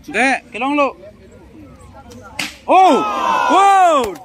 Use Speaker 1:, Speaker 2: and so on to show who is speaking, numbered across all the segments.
Speaker 1: Dek, kelong lo. Oh, wow.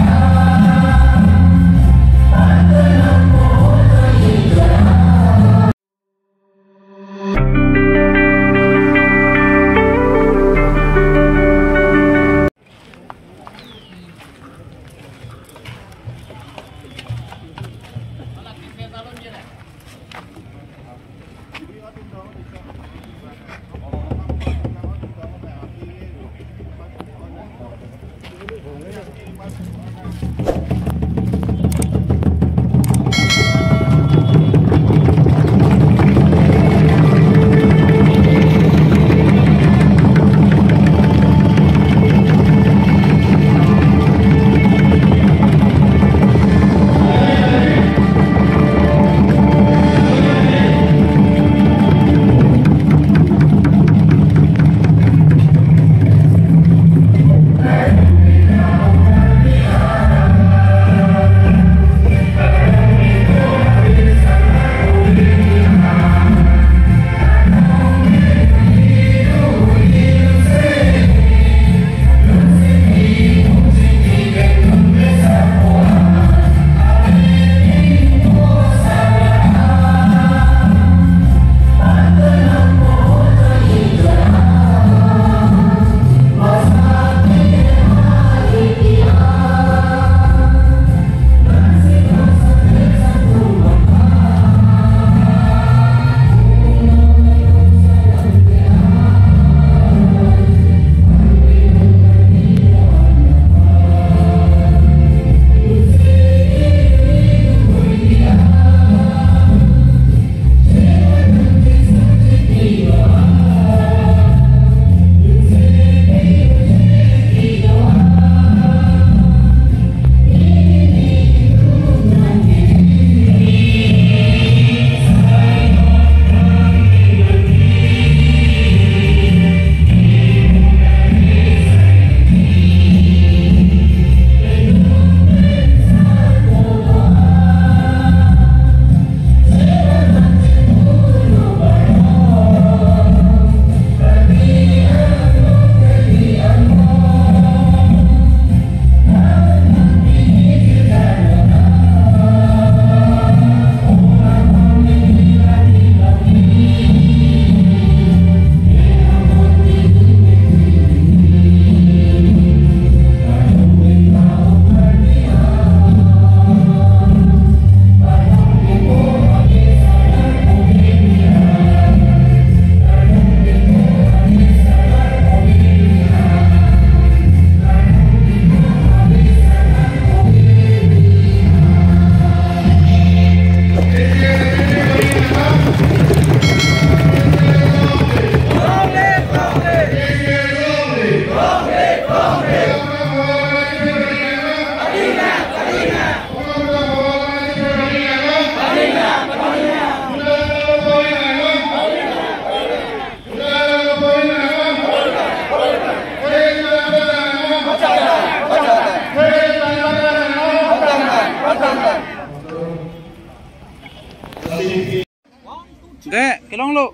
Speaker 1: Dek, kelong lo.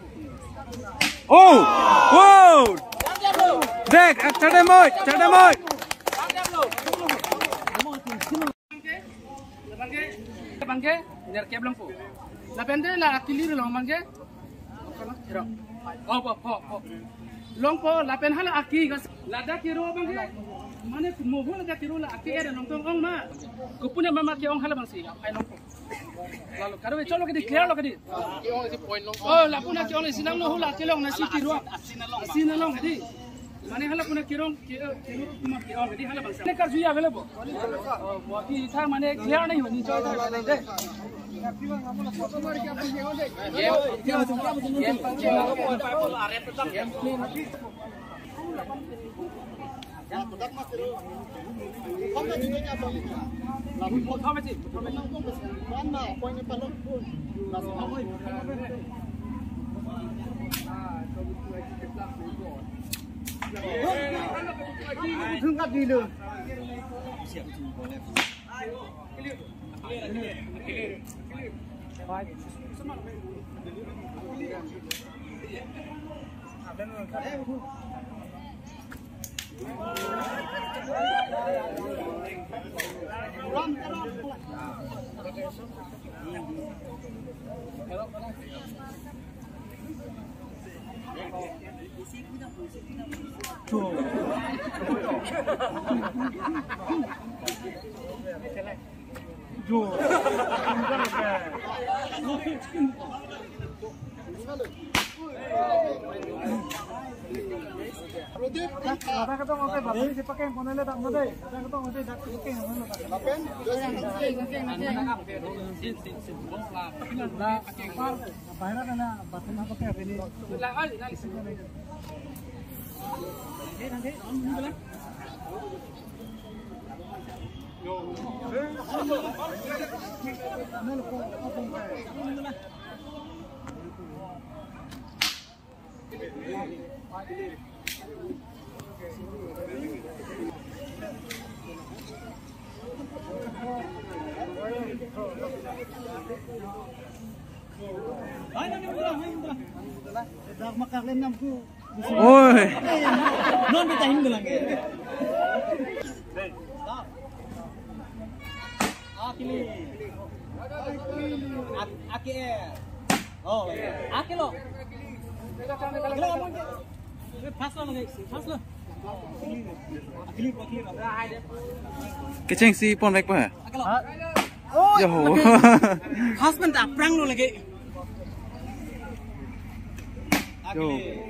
Speaker 1: Oh, wow. Dek, cade moy, cade moy.
Speaker 2: Bangke, biar kayak belum pu. La pende la kilir long bangke. Oh. Long po la pen hala aki gas. La da kiro bangke. Mana mo ho la da kiro la aki ada nong tong ong ma. Kupune mama ke ong hala bangsi. Ai long po. Lalu karo cholo ke di clear lo ke di. Oh, la puna ke ong sinang no ho la ke long na si kiro. Sinalong ke di. Mana hala puna kirong cuma kirong jadi hala bangsa. Nekar juya available. Oh, buat kita mana clear नहीं होनी चाहिए दे.
Speaker 3: Thương gắt đi đường. Ada ketong oke bapak ini dipakai ponele tak mode. Ada ketong oke dak oke ngono tak. Bapen, bayar kana bapak apa pakai ini. Dah makan lenam ku.
Speaker 1: Oi.
Speaker 3: Non bitahin ko lang eh. Akili. Aki eh. Oh, aki lo. Fast lo lagi. Fast lo. Akili.
Speaker 1: Keceng si pon baik pa.
Speaker 3: Oh.
Speaker 1: Yo.
Speaker 3: Husband tak perang lo lagi.
Speaker 1: Yo.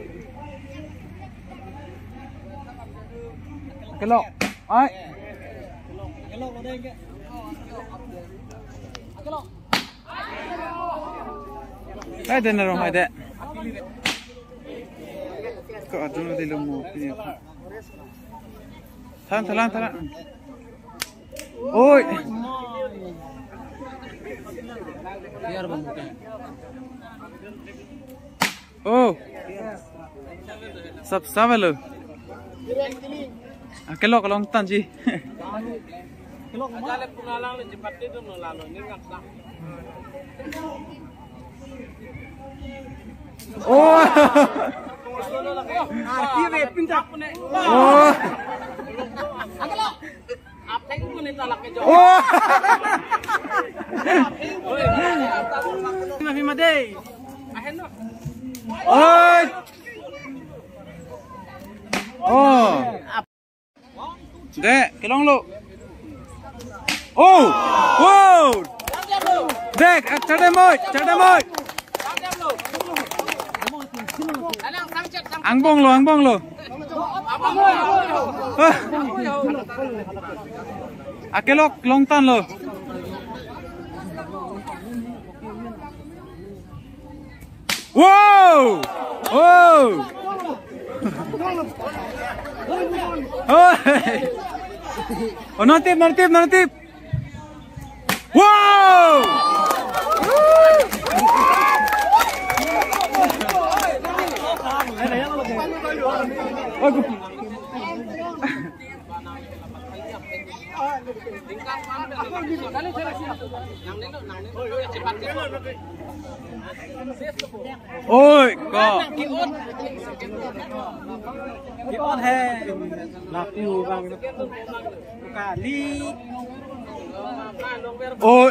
Speaker 1: Kelok. Ai.
Speaker 3: Kelok lo deh ke. Kelok.
Speaker 1: Hai dan orang ada. Kau ada di lemu punya. Tahan. Oi.
Speaker 3: Biar bangke.
Speaker 1: Oh. Sab lo. Kelok long tan ji.
Speaker 3: Kelok mana?
Speaker 2: Jalan pengalang le cepat itu lalu ni ngak dah.
Speaker 1: Oh.
Speaker 3: Dia pindah.
Speaker 1: Oh.
Speaker 2: Agak apa yang pun itu laki jauh.
Speaker 1: Oh.
Speaker 3: Mafi madai.
Speaker 2: Ahen no.
Speaker 1: Oi. Oh. Dek, kelong lo. Oh. Wow. Dek, cade moi. Angbong lo. Akelok long tan lo. Wow. Oh. Oh, nantip. Wow. Aku. Oi, kok.
Speaker 3: Kion hai. Laku bang. Kali.
Speaker 1: Oi.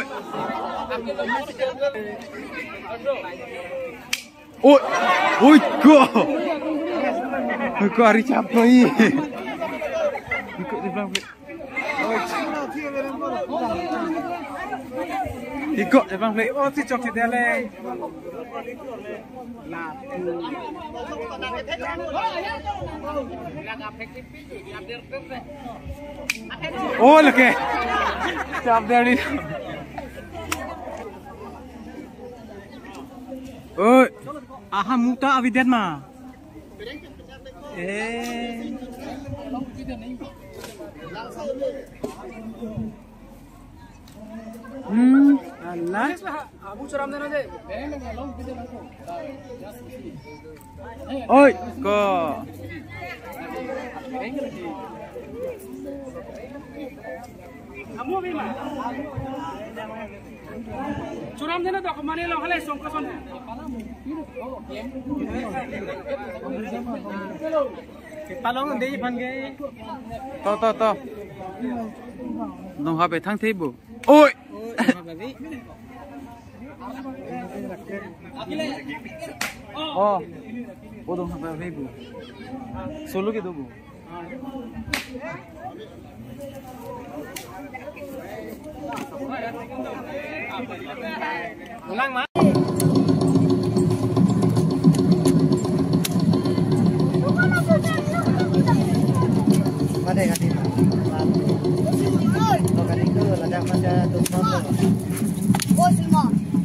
Speaker 1: Oi, kok. Kok hari capai. Ikut di belakang. Ikut di belakang.
Speaker 3: Oh, si cok si dele.
Speaker 1: Oh, lagi. Cap dia ni. Oi.
Speaker 3: Aha muta avidet ma. Allah.
Speaker 2: Abu ceram dan aja.
Speaker 1: Oi, kok.
Speaker 2: Kamu bima. Curam dina to kemana lo halai song kason.
Speaker 3: Palong ndei phan ge.
Speaker 1: To. Nong ha be thang thibu. Oi. Oh. Bodong ha be thibu. Solo ke dobu.
Speaker 3: Ulang mah. Ada kan ini. Kalau kan itu ada macam tu semua. Oh semua.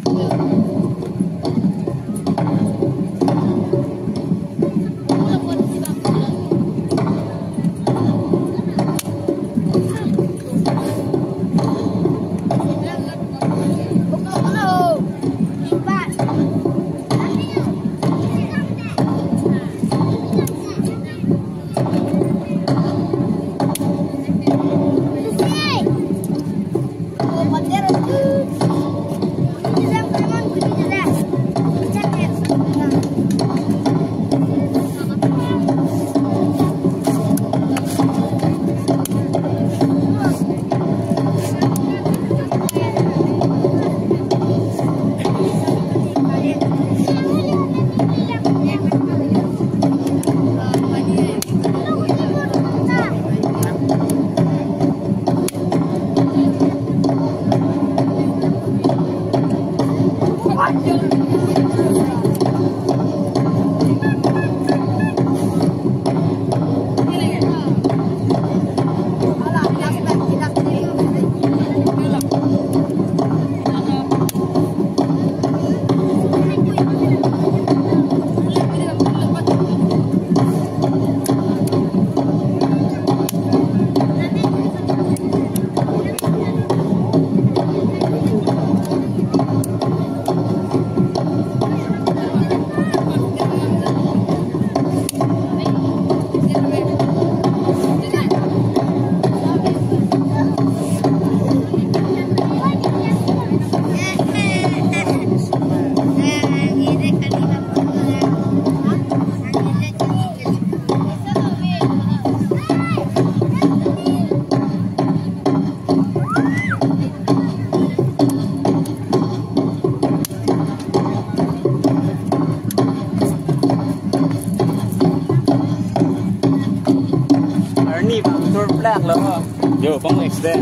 Speaker 1: Yo, bang next day.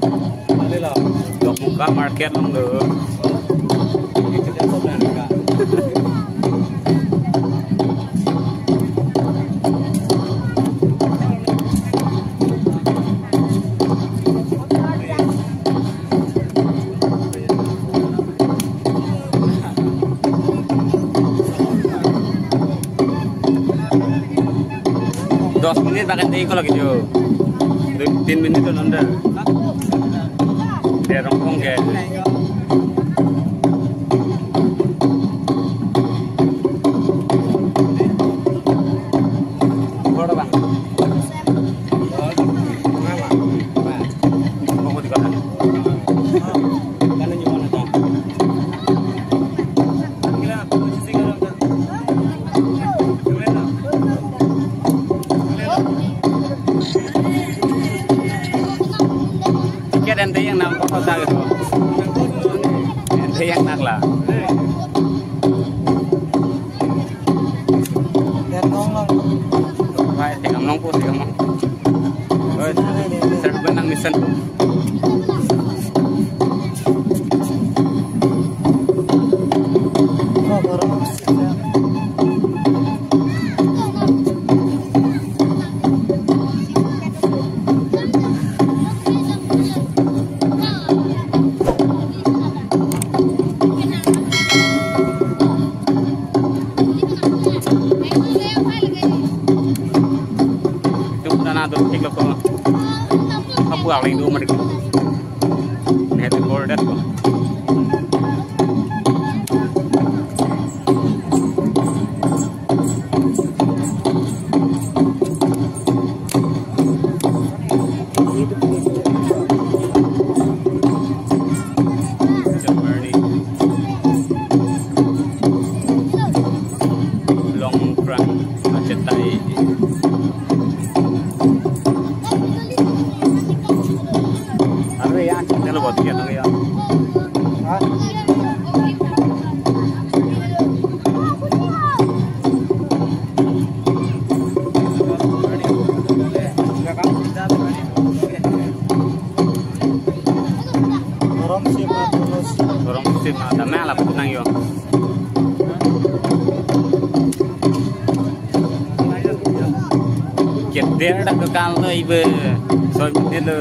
Speaker 1: Ada lah. Dok buka market lang do. Kita jatuh dari ka. Dos menit bahkan tadi kalau gitu. 10 minit tu nanda. Dia rongkong ke. Berapa bang? Mau di mana? Kan ni mana tak? Kira posisi kalau tak. Ente yang nak kota gitu, ente yang nak lah. Baik, tinggal nongpo sih kamu. Serba nang misan. Aku awal itu mereka net border kok. Ada yang kita lo buat kita ya. Orang sip ada mana lah petang yo. Kita ada kekal lo ibu, soal itu.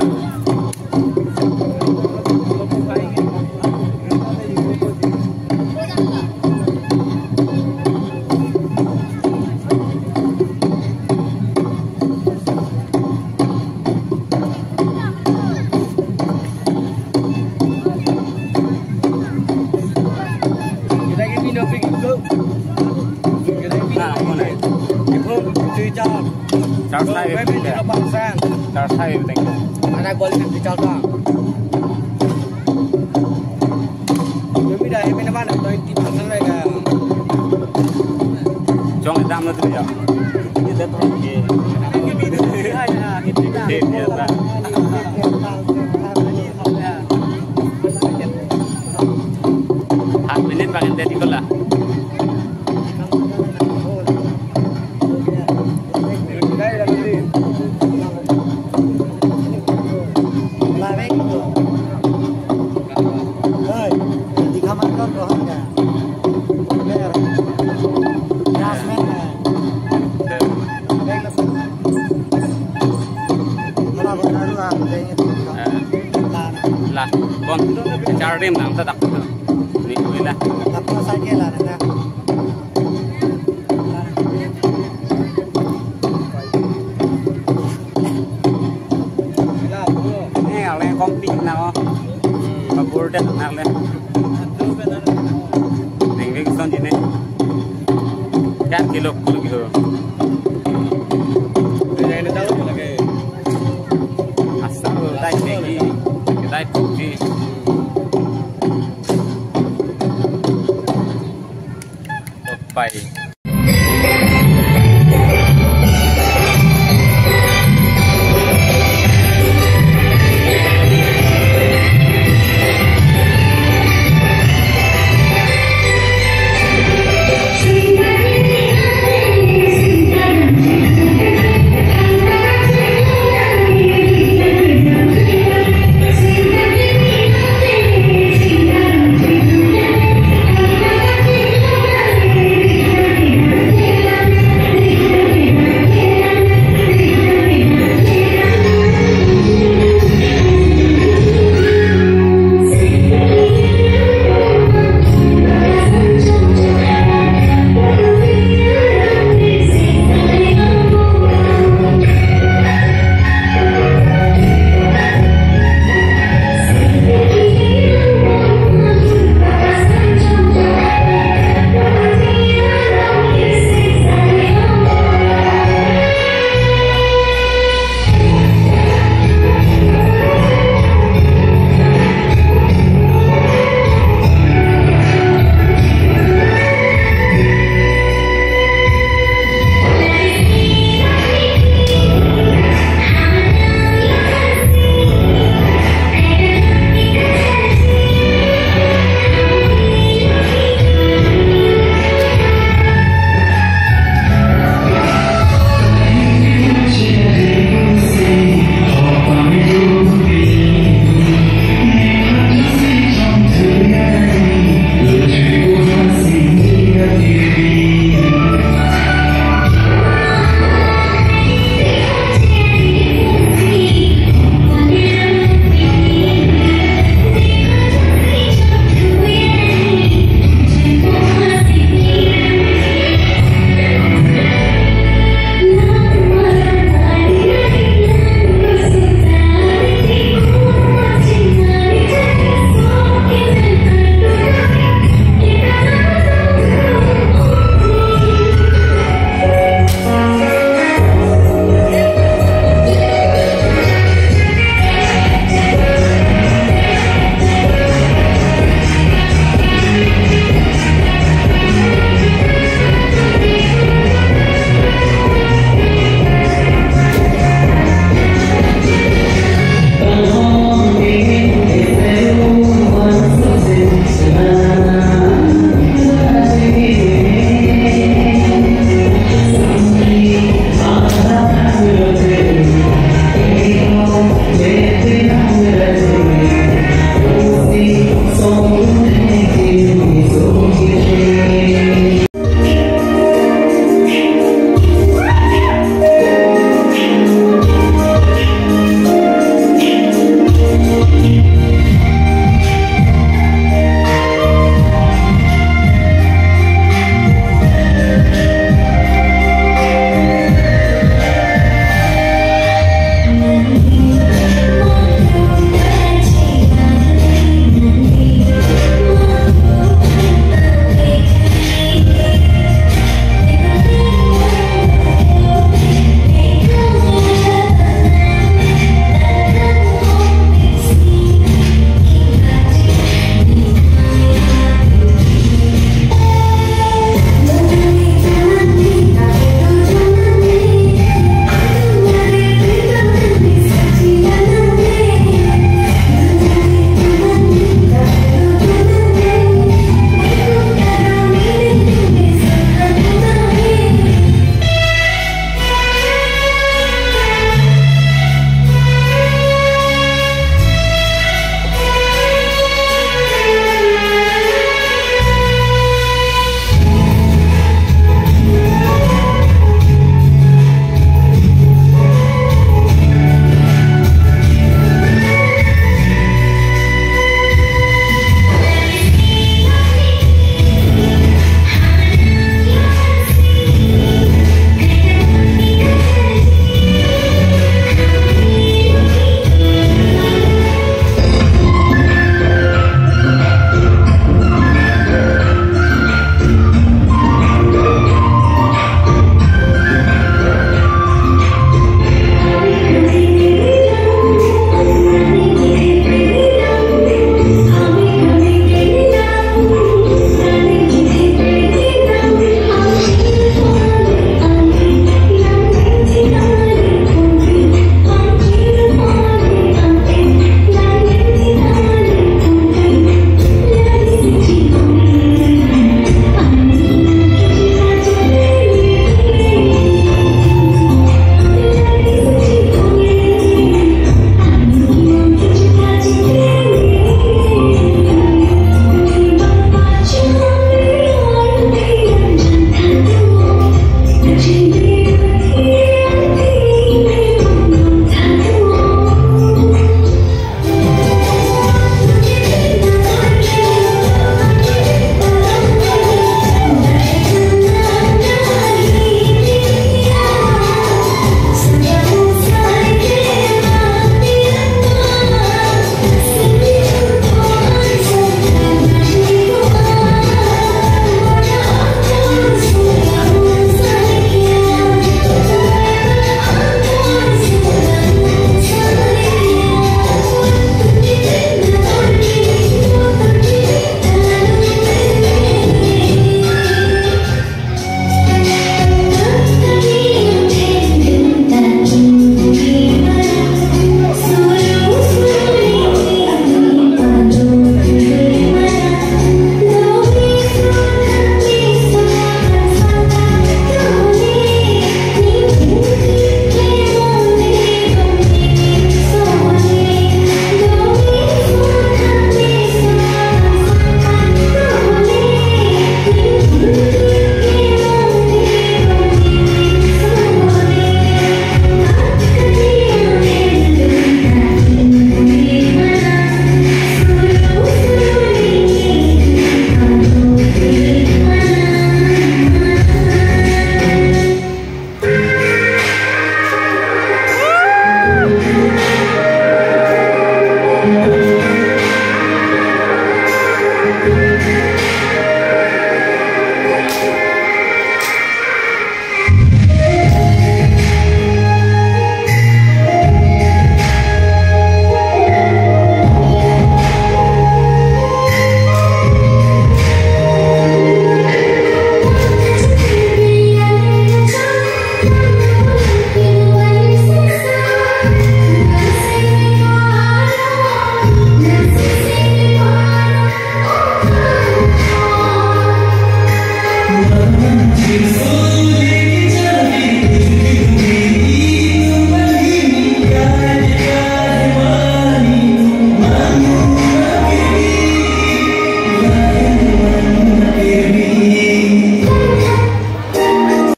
Speaker 3: Anak boleh nanti calon. Jadi dah ini mana? Tahu kita mana kan?
Speaker 1: Jom kita ambil tu ya. Kita tu ni. Kita. Hak minit pakai dari kola. Lah, bon, cara rim nang tak ni boleh.
Speaker 3: Apa saja lah nak.
Speaker 1: Ni orang kompi nak, kabur dah nak le. Nengok kesan jenis, 4 kilo.